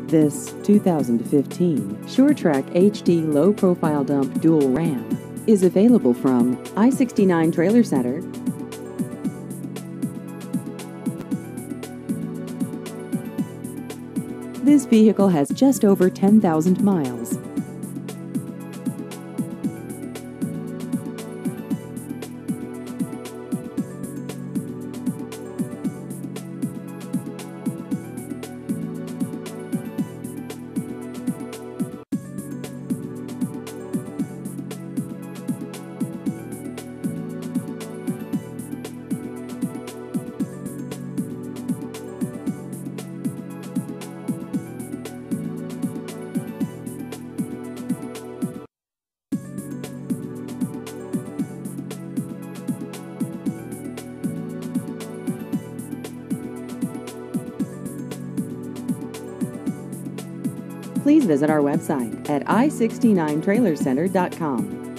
This 2015 Sure-Trac HD low-profile dump dual ram is available from I-69 Trailer Center. This vehicle has just over 10,000 miles. Please visit our website at i69trailercenter.com.